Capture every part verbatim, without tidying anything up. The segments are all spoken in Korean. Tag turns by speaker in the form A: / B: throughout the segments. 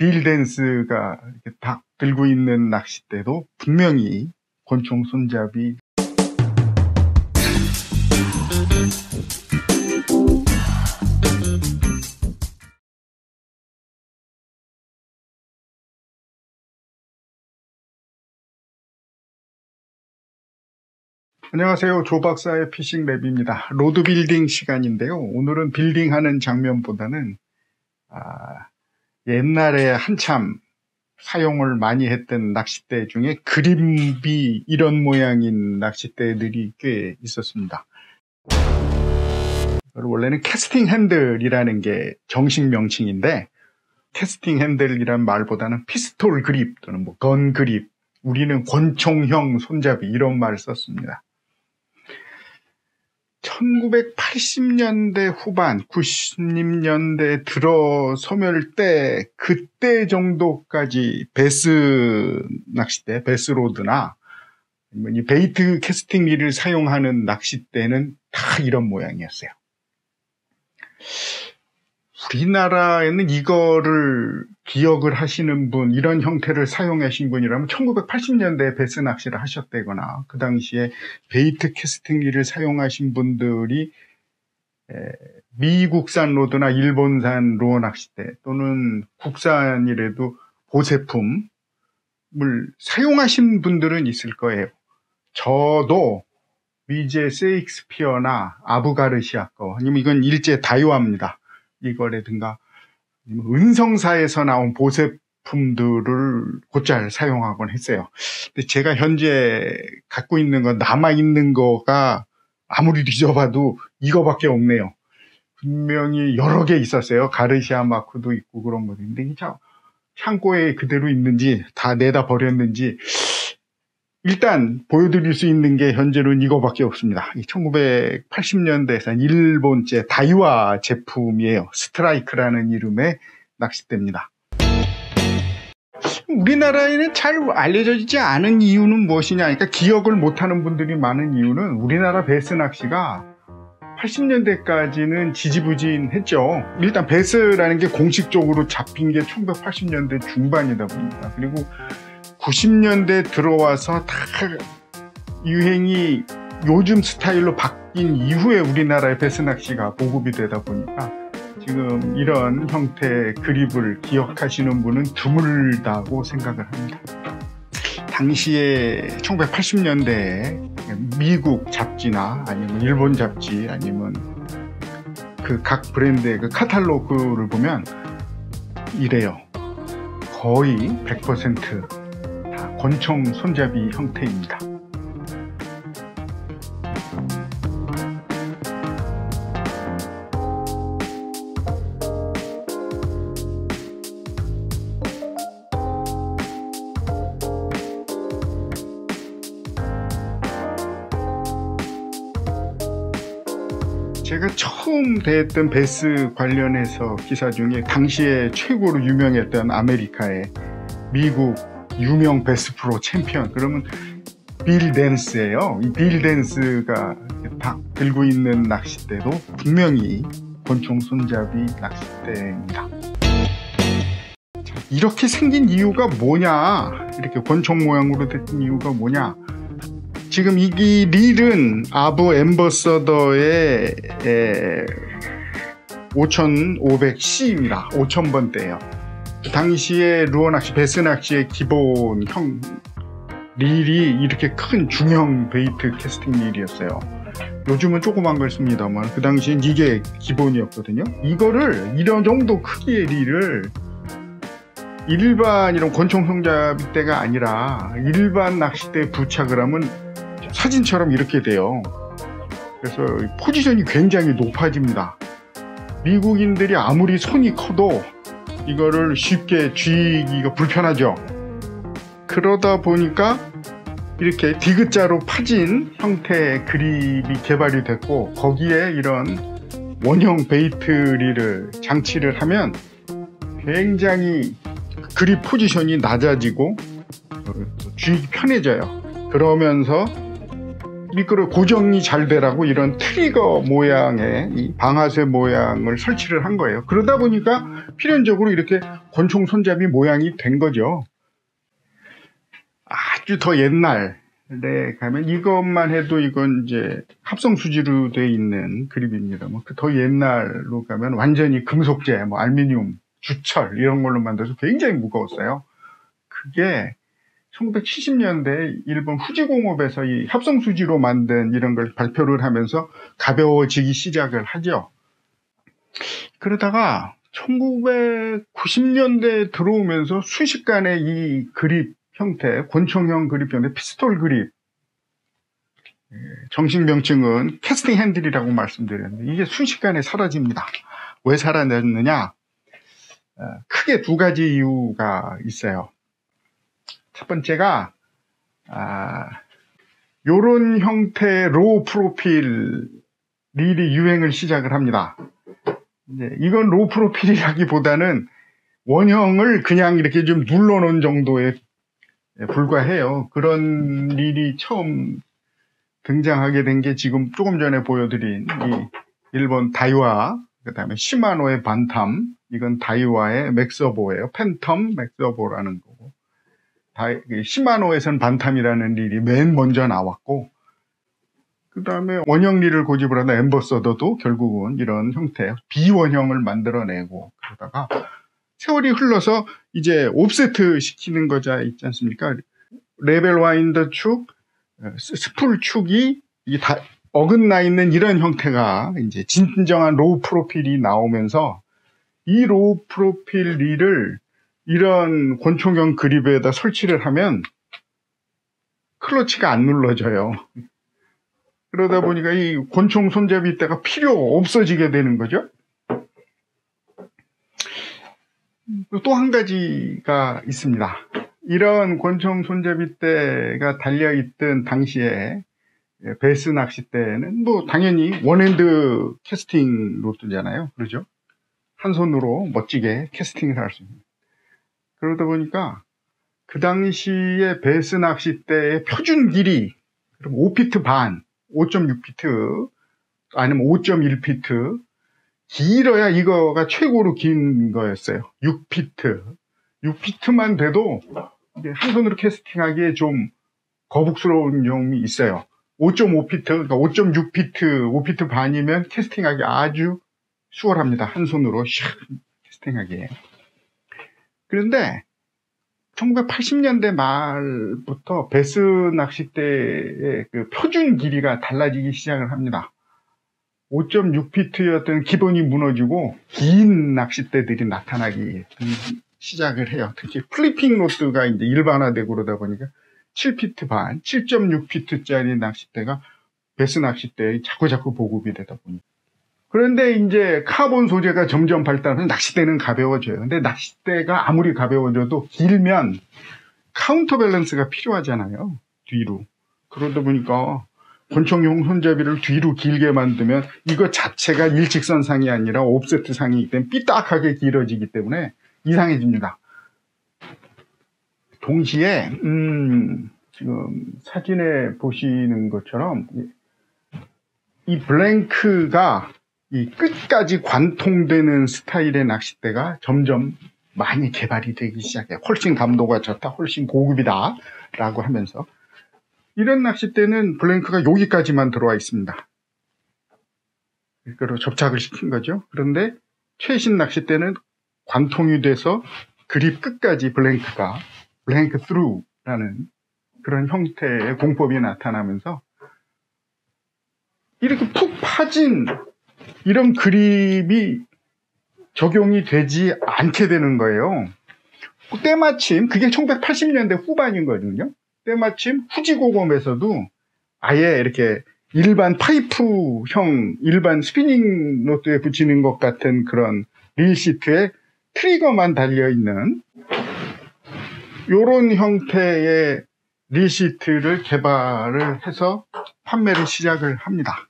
A: 빌 댄스가 이렇게 딱 들고 있는 낚싯대도 분명히 권총 손잡이. 안녕하세요. 조 박사의 피싱 랩입니다. 로드 빌딩 시간인데요. 오늘은 빌딩하는 장면보다는 아, 옛날에 한참 사용을 많이 했던 낚싯대 중에 그립이 이런 모양인 낚싯대들이 꽤 있었습니다. 원래는 캐스팅 핸들이라는 게 정식 명칭인데, 캐스팅 핸들이란 말보다는 피스톨 그립 또는 뭐 건 그립, 우리는 권총형 손잡이 이런 말을 썼습니다. 천구백팔십 년대 후반, 구십 년대 들어서멸 때 그때 정도까지 베스 낚싯대, 베스로드나 이 베이트 캐스팅 릴을 사용하는 낚싯대는 다 이런 모양이었어요. 우리나라에는 이거를 기억을 하시는 분, 이런 형태를 사용하신 분이라면 천구백팔십 년대에 베스 낚시를 하셨다거나 그 당시에 베이트 캐스팅 릴을 사용하신 분들이 미국산 로드나 일본산 루어 낚싯대 또는 국산이라도 보세품을 사용하신 분들은 있을 거예요. 저도 위제 세익스피어나 아부가르시아 거, 아니면 이건 일제 다이와입니다. 이거라든가 은성사에서 나온 보세품들을 곧잘 사용하곤 했어요. 근데 제가 현재 갖고 있는 거, 남아있는 거가 아무리 뒤져봐도 이거밖에 없네요. 분명히 여러 개 있었어요. 가르시아 마크도 있고 그런 것인데 창고에 그대로 있는지 다 내다 버렸는지 일단 보여드릴 수 있는 게 현재로는 이거밖에 없습니다. 천구백팔십 년대에서 일본제 다이와 제품이에요. 스트라이크라는 이름의 낚싯대입니다. 우리나라에는 잘 알려져 있지 않은 이유는 무엇이냐, 그러니까 기억을 못하는 분들이 많은 이유는 우리나라 베스 낚시가 팔십 년대까지는 지지부진했죠. 일단 베스라는 게 공식적으로 잡힌 게 천구백팔십 년대 중반이다 보니까, 그리고 구십 년대 들어와서 다 유행이 요즘 스타일로 바뀐 이후에 우리나라의 베스 낚시가 보급이 되다 보니까 지금 이런 형태의 그립을 기억하시는 분은 드물다고 생각을 합니다. 당시에 천구백팔십 년대에 미국 잡지나 아니면 일본 잡지 아니면 그 각 브랜드의 그 카탈로그를 보면 이래요. 거의 백 퍼센트 권총 손잡이 형태입니다. 제가 처음 대했던 베스 관련해서 기사 중에 당시에 최고로 유명했던 아메리카의 미국 유명 베스 프로 챔피언, 그러면 빌 댄스예요. 이 빌 댄스가 딱 들고 있는 낚싯대도 분명히 권총 손잡이 낚싯대입니다. 이렇게 생긴 이유가 뭐냐, 이렇게 권총 모양으로 된 이유가 뭐냐, 지금 이 릴은 아부 엠버서더의 오천오백 씨입니다. 오천 번대예요. 당시에 루어 낚시, 베스 낚시의 기본형 릴이 이렇게 큰 중형 베이트 캐스팅 릴이었어요. 요즘은 조그만 걸 씁니다만 그 당시엔 이게 기본이었거든요. 이거를 이런 정도 크기의 릴을 일반 이런 권총 손잡이대가 아니라 일반 낚싯대에 부착을 하면 사진처럼 이렇게 돼요. 그래서 포지션이 굉장히 높아집니다. 미국인들이 아무리 손이 커도 이거를 쉽게 쥐기가 불편하죠. 그러다 보니까 이렇게 디귿자로 파진 형태의 그립이 개발이 됐고, 거기에 이런 원형 베이트 릴을 장치를 하면 굉장히 그립 포지션이 낮아지고 쥐기 편해져요. 그러면서 미끄러 고정이 잘 되라고 이런 트리거 모양의 이 방아쇠 모양을 설치를 한 거예요. 그러다 보니까 필연적으로 이렇게 권총 손잡이 모양이 된 거죠. 아주 더 옛날에 가면 이것만 해도 이건 이제 합성 수지로 돼 있는 그립입니다. 뭐 더 옛날로 가면 완전히 금속재, 뭐 알루미늄, 주철 이런 걸로 만들어서 굉장히 무거웠어요. 그게 천구백칠십 년대 일본 후지공업에서 이 합성 수지로 만든 이런 걸 발표를 하면서 가벼워지기 시작을 하죠. 그러다가 천구백구십 년대에 들어오면서 순식간에 이 그립 형태, 권총형 그립 형태, 피스톨 그립, 정식 명칭은 캐스팅 핸들이라고 말씀드렸는데 이게 순식간에 사라집니다. 왜 사라졌느냐? 크게 두 가지 이유가 있어요. 첫 번째가 아, 요런 형태의 로우 프로필 릴이 유행을 시작을 합니다. 이제 이건 로우 프로필이라기보다는 원형을 그냥 이렇게 좀 눌러놓은 정도에 불과해요. 그런 릴이 처음 등장하게 된 게 지금 조금 전에 보여드린 이 일본 다이와, 그 다음에 시마노의 반탐, 이건 다이와의 맥서보예요. 팬텀 맥서보라는 거고, 다이, 시마노에선 반탐이라는 릴이 맨 먼저 나왔고, 그 다음에 원형 릴을 고집을 하다 엠버서더도 결국은 이런 형태 비원형을 만들어내고, 그러다가 세월이 흘러서 이제 옵세트 시키는 거자 있지 않습니까? 레벨 와인더 축, 스풀 축이 다 어긋나 있는 이런 형태가 이제 진정한 로우 프로필이 나오면서 이 로우 프로필 릴을 이런 권총형 그립에다 설치를 하면 클러치가 안 눌러져요. 그러다 보니까 이 권총 손잡이 대가 필요 없어지게 되는 거죠. 또 한 가지가 있습니다. 이런 권총 손잡이대가 달려있던 당시에 베스 낚싯대는 뭐 당연히 원핸드 캐스팅 로드잖아요. 그러죠? 한 손으로 멋지게 캐스팅을 할 수 있는. 그러다 보니까 그 당시에 베스 낚싯대의 표준 길이 오 피트 반, 오 점 육 피트 아니면 오 점 일 피트, 길어야 이거가 최고로 긴 거였어요. 육 피트. 육 피트만 돼도 한 손으로 캐스팅하기에 좀 거북스러운 점이 있어요. 오 점 오 피트, 그러니까 오 점 육 피트, 오 피트 반이면 캐스팅하기 아주 수월합니다. 한 손으로 샥 캐스팅하기에. 그런데 천구백팔십 년대 말부터 베스 낚싯대의 그 표준 길이가 달라지기 시작을 합니다. 오 점 육 피트였던 기본이 무너지고 긴 낚싯대들이 나타나기 시작을 해요. 특히 플리핑 로드가 이제 일반화되고 그러다 보니까 칠 피트 반, 칠 점 육 피트짜리 낚싯대가 베스 낚싯대에 자꾸 자꾸 보급이 되다 보니까. 그런데 이제 카본 소재가 점점 발달하면서 낚싯대는 가벼워져요. 근데 낚싯대가 아무리 가벼워져도 길면 카운터 밸런스가 필요하잖아요. 뒤로. 그러다 보니까 권총용 손잡이를 뒤로 길게 만들면 이거 자체가 일직선상이 아니라 옵세트 상이기 때문에 삐딱하게 길어지기 때문에 이상해집니다. 동시에 음, 지금 사진에 보시는 것처럼 이 블랭크가 이 끝까지 관통되는 스타일의 낚싯대가 점점 많이 개발이 되기 시작해요. 훨씬 감도가 좋다, 훨씬 고급이다 라고 하면서 이런 낚싯대는 블랭크가 여기까지만 들어와 있습니다. 이거로 접착을 시킨 거죠. 그런데 최신 낚싯대는 관통이 돼서 그립 끝까지 블랭크가 블랭크 스루라는 그런 형태의 공법이 나타나면서 이렇게 푹 파진 이런 그립이 적용이 되지 않게 되는 거예요. 때마침 그게 천구백팔십 년대 후반인 거거든요. 때마침 후지고검에서도 아예 이렇게 일반 파이프형 일반 스피닝 로드에 붙이는 것 같은 그런 릴 시트에 트리거만 달려있는 이런 형태의 릴 시트를 개발을 해서 판매를 시작을 합니다.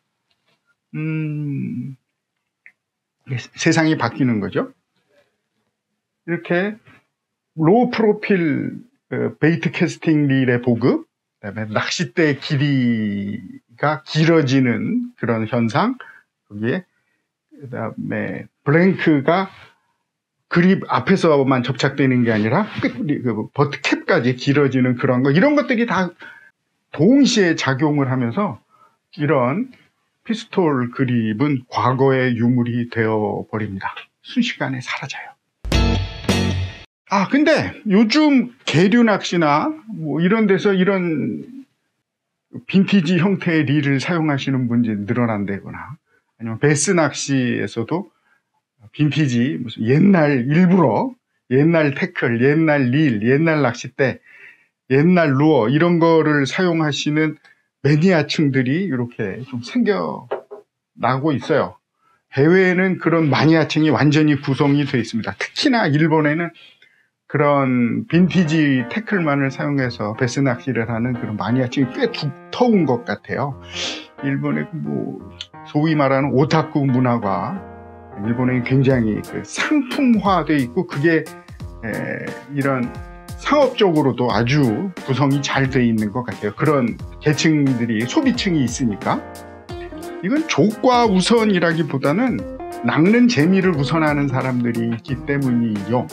A: 음, 세상이 바뀌는 거죠. 이렇게 로우 프로필 베이트 캐스팅 릴의 보급, 그다음에 낚싯대 길이가 길어지는 그런 현상, 거기에 그다음에 블랭크가 그립 앞에서만 접착되는 게 아니라 끝, 그 버트캡까지 길어지는 그런 거, 이런 것들이 다 동시에 작용을 하면서 이런 피스톨 그립은 과거의 유물이 되어버립니다. 순식간에 사라져요. 아, 근데 요즘 계류 낚시나 뭐 이런 데서 이런 빈티지 형태의 릴을 사용하시는 분들이 늘어난다거나, 아니면 베스 낚시에서도 빈티지 무슨 옛날 일부러 옛날 태클, 옛날 릴, 옛날 낚싯대, 옛날 루어 이런 거를 사용하시는 매니아층들이 이렇게 좀 생겨나고 있어요. 해외에는 그런 마니아층이 완전히 구성이 되어 있습니다. 특히나 일본에는 그런 빈티지 태클만을 사용해서 베스 낚시를 하는 그런 마니아층이 꽤 두터운 것 같아요. 일본의 뭐 소위 말하는 오타쿠 문화가 일본에 굉장히 그 상품화되어 있고, 그게 에, 이런 상업적으로도 아주 구성이 잘 되어 있는 것 같아요. 그런 계층들이, 소비층이 있으니까. 이건 조과 우선이라기보다는 낚는 재미를 우선하는 사람들이 있기 때문이요.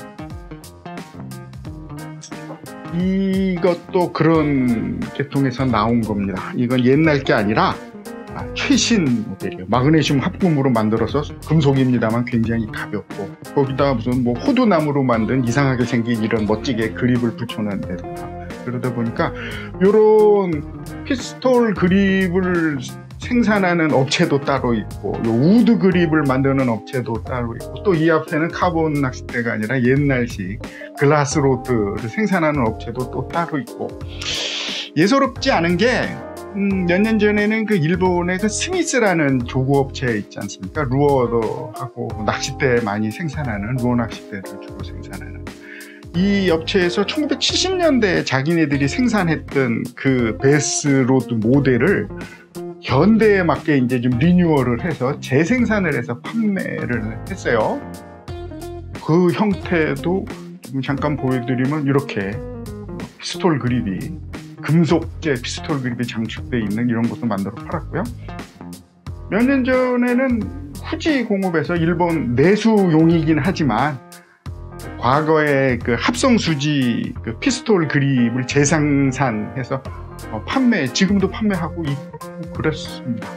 A: 이것도 그런 계통에서 나온 겁니다. 이건 옛날 게 아니라 최신 모델이에요. 마그네슘 합금으로 만들어서 금속입니다만 굉장히 가볍고, 거기다 무슨 뭐 호두나무로 만든 이상하게 생긴 이런 멋지게 그립을 붙여놨는데, 그러다 보니까 이런 피스톨 그립을 생산하는 업체도 따로 있고, 요 우드 그립을 만드는 업체도 따로 있고, 또 이 앞에는 카본 낚싯대가 아니라 옛날식 글라스 로드를 생산하는 업체도 또 따로 있고, 예사롭지 않은 게 음, 몇 년 전에는 그 일본의 그 스미스라는 조구업체 있지 않습니까? 루어도 하고 낚싯대 많이 생산하는, 루어 낚싯대를 주로 생산하는 이 업체에서 천구백칠십 년대에 자기네들이 생산했던 그 베스 로드 모델을 현대에 맞게 이제 좀 리뉴얼을 해서 재생산을 해서 판매를 했어요. 그 형태도 지금 잠깐 보여드리면 이렇게 피스톨 그립이, 금속재 피스톨 그립이 장축되어 있는 이런 것도 만들어 팔았고요. 몇 년 전에는 후지 공업에서 일본 내수용이긴 하지만 과거에 그 합성수지 그 피스톨 그립을 재생산해서 어, 판매, 지금도 판매하고 있고 그렇습니다.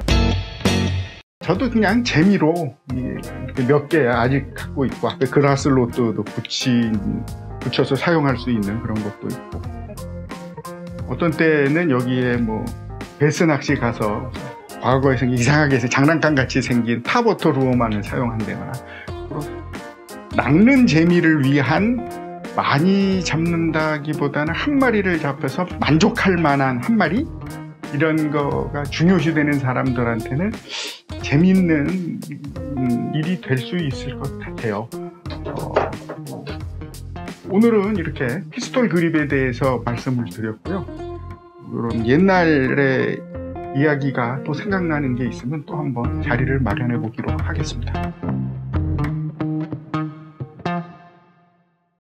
A: 저도 그냥 재미로 몇 개 아직 갖고 있고, 앞에 글라스 로드도 붙인, 붙여서 사용할 수 있는 그런 것도 있고, 어떤 때는 여기에 뭐 베스 낚시 가서 과거에 생긴 이상하게 장난감 같이 생긴 탑워터 루어만을 사용한다거나, 낚는 재미를 위한, 많이 잡는다기보다는 한 마리를 잡혀서 만족할 만한 한 마리, 이런 거가 중요시되는 사람들한테는 재미있는 일이 될 수 있을 것 같아요. 어, 오늘은 이렇게 피스톨 그립에 대해서 말씀을 드렸고요. 이런 옛날의 이야기가 또 생각나는 게 있으면 또 한번 자리를 마련해 보기로 하겠습니다.